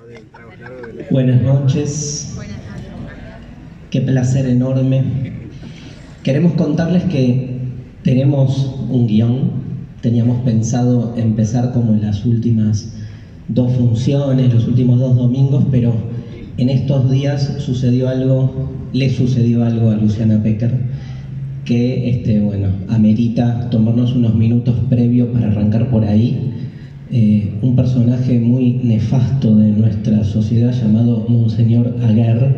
Buenas noches, qué placer enorme. Queremos contarles que tenemos un guión, teníamos pensado empezar como en las últimas dos funciones, los últimos dos domingos, pero en estos días le sucedió algo a Luciana Pecker que amerita tomarnos unos minutos previos para arrancar por ahí. Un personaje muy nefasto de nuestra sociedad llamado Monseñor Aguer,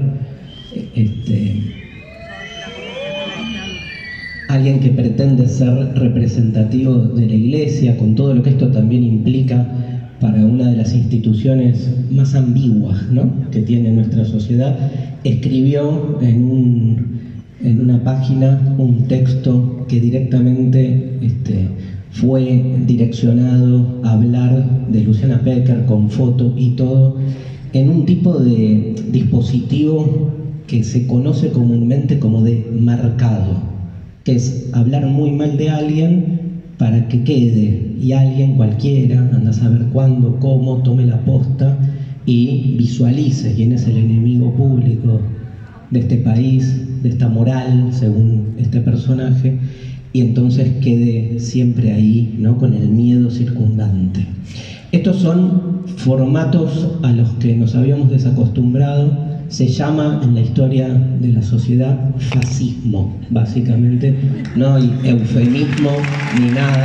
alguien que pretende ser representativo de la Iglesia, con todo lo que esto también implica para una de las instituciones más ambiguas, ¿no?, que tiene nuestra sociedad. Escribió en una página un texto que directamente fue direccionado a hablar de Luciana Pecker con foto y todo, en un tipo de dispositivo que se conoce comúnmente como de marcado, que es hablar muy mal de alguien para que quede, y alguien cualquiera, anda a saber cuándo, cómo, tome la posta y visualice quién es el enemigo público de este país, de esta moral, según este personaje, y entonces quede siempre ahí, ¿no?, con el miedo circundante. Estos son formatos a los que nos habíamos desacostumbrado. Se llama en la historia de la sociedad fascismo, básicamente. No hay eufemismo ni nada.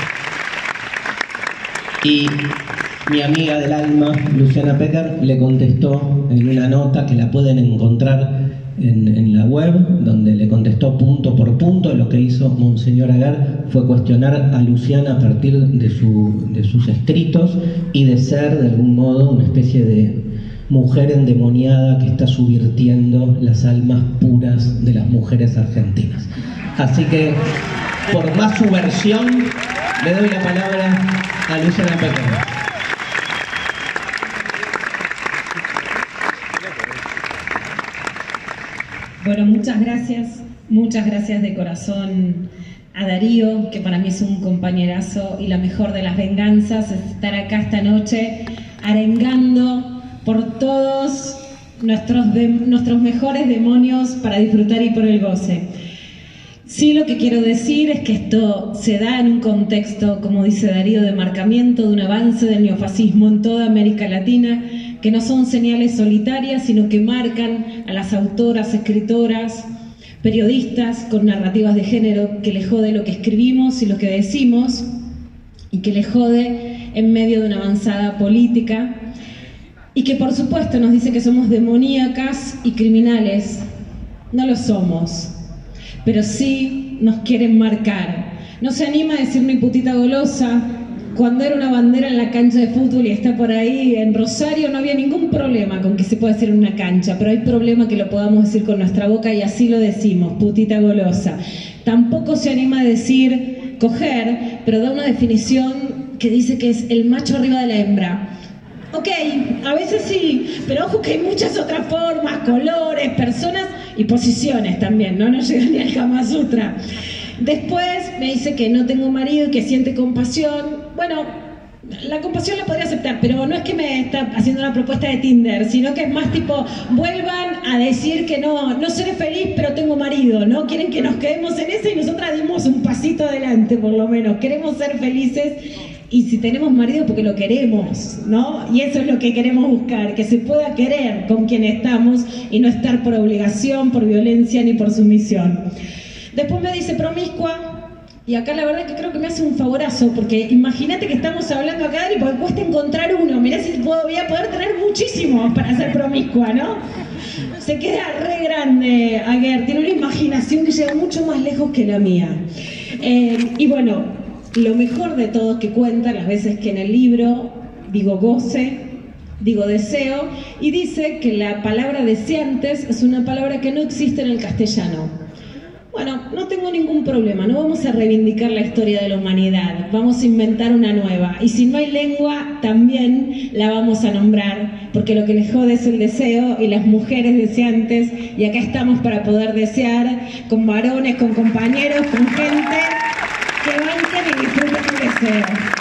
Y mi amiga del alma, Luciana Pecker, le contestó en una nota que la pueden encontrar en la web, donde le contestó punto por punto. Lo que hizo Monseñor Aguer fue cuestionar a Luciana a partir de sus escritos y de ser, de algún modo, una especie de mujer endemoniada que está subvirtiendo las almas puras de las mujeres argentinas. Así que, por más subversión, le doy la palabra a Luciana Pecker. Bueno, muchas gracias de corazón a Darío, que para mí es un compañerazo, y la mejor de las venganzas es estar acá esta noche arengando por todos nuestros mejores demonios para disfrutar y por el goce. Sí, lo que quiero decir es que esto se da en un contexto, como dice Darío, de marcamiento de un avance del neofascismo en toda América Latina, que no son señales solitarias, sino que marcan a las autoras, escritoras, periodistas con narrativas de género, que les jode lo que escribimos y lo que decimos, y que les jode en medio de una avanzada política, y que por supuesto nos dice que somos demoníacas y criminales. No lo somos, pero sí nos quieren marcar. No se anima a decir ni putita golosa. Cuando era una bandera en la cancha de fútbol y está por ahí en Rosario, no había ningún problema con que se pueda decir en una cancha, pero hay problema que lo podamos decir con nuestra boca, y así lo decimos, putita golosa. Tampoco se anima a decir coger, pero da una definición que dice que es el macho arriba de la hembra. Ok, a veces sí, pero ojo que hay muchas otras formas, colores, personas y posiciones también, ¿no? No llega ni al Kama Sutra. Después me dice que no tengo marido y que siente compasión. Bueno, la compasión la podría aceptar, pero no es que me está haciendo una propuesta de Tinder, sino que es más tipo, vuelvan a decir que no seré feliz, pero tengo marido, ¿no? Quieren que nos quedemos en ese y nosotras dimos un pasito adelante, por lo menos. Queremos ser felices, y si tenemos marido, porque lo queremos, ¿no? Y eso es lo que queremos buscar, que se pueda querer con quien estamos y no estar por obligación, por violencia ni por sumisión. Después me dice promiscua, y acá la verdad que creo que me hace un favorazo, porque imagínate que estamos hablando acá y porque cuesta encontrar uno. Mirá si voy a poder tener muchísimos para ser promiscua, ¿no? Se queda re grande Aguer, tiene una imaginación que llega mucho más lejos que la mía. Y bueno, lo mejor de todo es que cuenta las veces que en el libro digo goce, digo deseo, y dice que la palabra deseantes es una palabra que no existe en el castellano. Bueno, no tengo ningún problema, no vamos a reivindicar la historia de la humanidad, vamos a inventar una nueva, y si no hay lengua también la vamos a nombrar, porque lo que les jode es el deseo y las mujeres deseantes, y acá estamos para poder desear, con varones, con compañeros, con gente que banquen y disfruten el deseo.